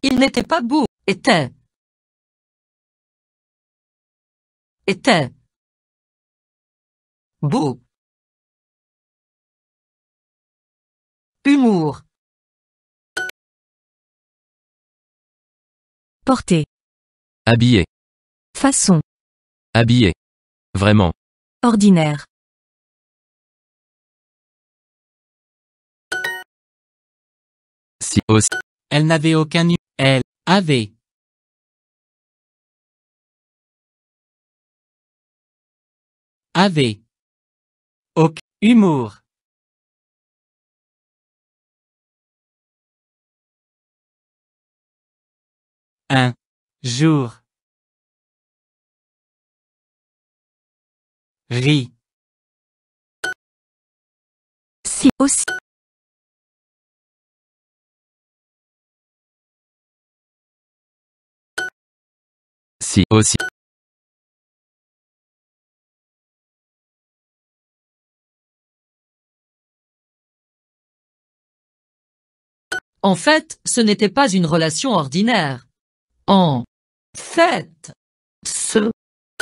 Il n'était pas beau, était. Était. Beau. Humour. Porter. Habillé. Façon. Habillé. Vraiment. Ordinaire. Si aussi. Elle n'avait aucun nu. Elle avait. Avait. Aucun. Humour. Un jour. Rit. Si aussi. Si aussi. En fait, ce n'était pas une relation ordinaire. En fait, ce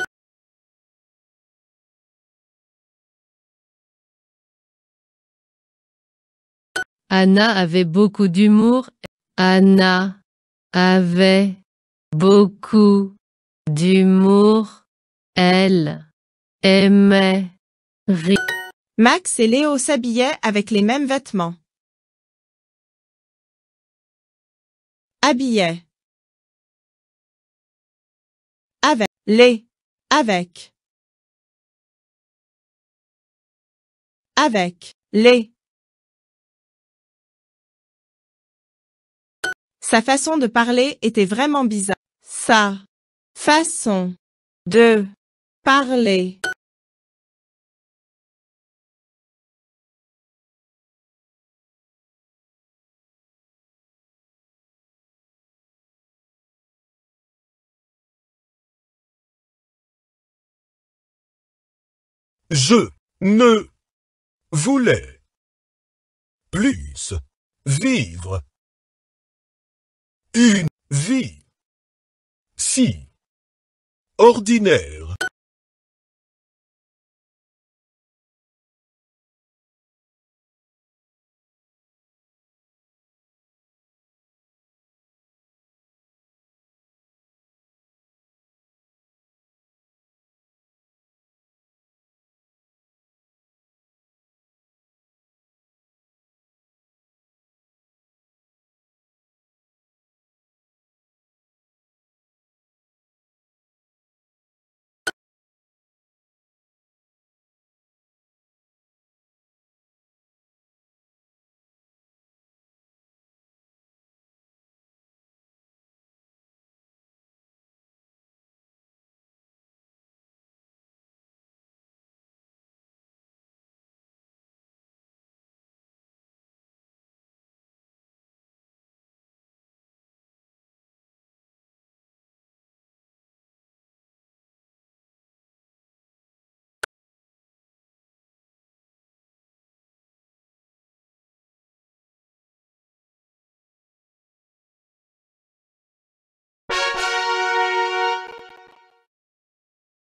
Anna avait beaucoup d'humour. Anna avait beaucoup d'humour. Elle aimait rire. Max et Léo s'habillaient avec les mêmes vêtements. Habillait. Avec. Les. Avec. Avec. Les. Sa façon de parler était vraiment bizarre. Sa façon de parler. Je ne voulais plus vivre une vie si ordinaire.